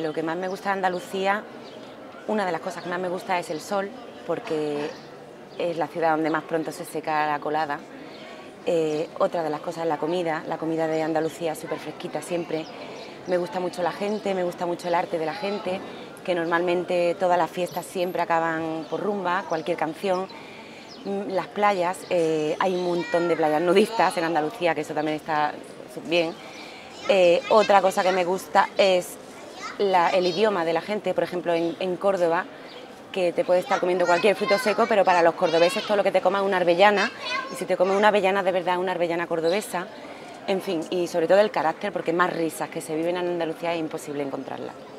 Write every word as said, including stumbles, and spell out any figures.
Lo que más me gusta de Andalucía, una de las cosas que más me gusta es el sol, porque es la ciudad donde más pronto se seca la colada. Eh, otra de las cosas es la comida, la comida de Andalucía es súper fresquita siempre. Me gusta mucho la gente, me gusta mucho el arte de la gente, que normalmente todas las fiestas siempre acaban por rumba, cualquier canción. Las playas, eh, hay un montón de playas nudistas en Andalucía, que eso también está bien. Eh, otra cosa que me gusta es la, el idioma de la gente, por ejemplo en, en Córdoba, que te puedes estar comiendo cualquier fruto seco, pero para los cordobeses todo lo que te comas es una arbellana, y si te comes una avellana de verdad, una arbellana cordobesa, en fin, y sobre todo el carácter, porque más risas que se viven en Andalucía es imposible encontrarlas.